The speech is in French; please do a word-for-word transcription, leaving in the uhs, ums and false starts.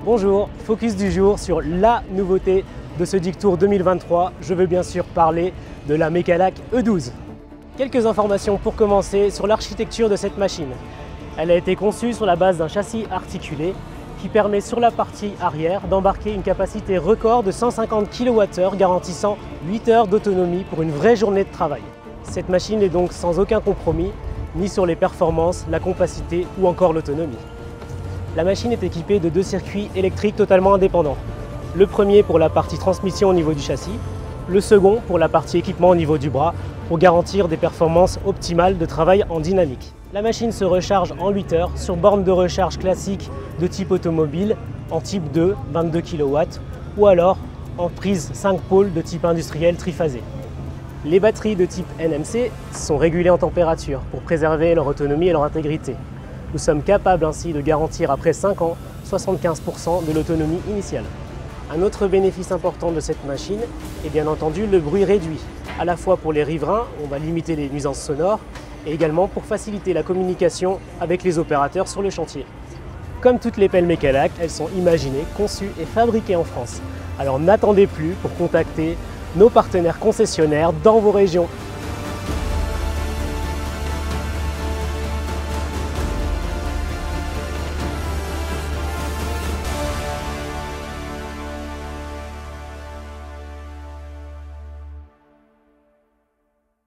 Bonjour, focus du jour sur la nouveauté de ce Dictour deux mille vingt-trois. Je veux bien sûr parler de la Mecalac E douze. Quelques informations pour commencer sur l'architecture de cette machine. Elle a été conçue sur la base d'un châssis articulé qui permet sur la partie arrière d'embarquer une capacité record de cent cinquante kilowattheures garantissant huit heures d'autonomie pour une vraie journée de travail. Cette machine est donc sans aucun compromis, ni sur les performances, la compacité ou encore l'autonomie. La machine est équipée de deux circuits électriques totalement indépendants. Le premier pour la partie transmission au niveau du châssis, le second pour la partie équipement au niveau du bras pour garantir des performances optimales de travail en dynamique. La machine se recharge en huit heures sur borne de recharge classique de type automobile en type deux, vingt-deux kilowatts, ou alors en prise cinq pôles de type industriel triphasé. Les batteries de type N M C sont régulées en température pour préserver leur autonomie et leur intégrité. Nous sommes capables ainsi de garantir après cinq ans soixante-quinze pour cent de l'autonomie initiale. Un autre bénéfice important de cette machine est bien entendu le bruit réduit, à la fois pour les riverains, on va limiter les nuisances sonores, et également pour faciliter la communication avec les opérateurs sur le chantier. Comme toutes les pelles Mecalac, elles sont imaginées, conçues et fabriquées en France. Alors n'attendez plus pour contacter nos partenaires concessionnaires dans vos régions.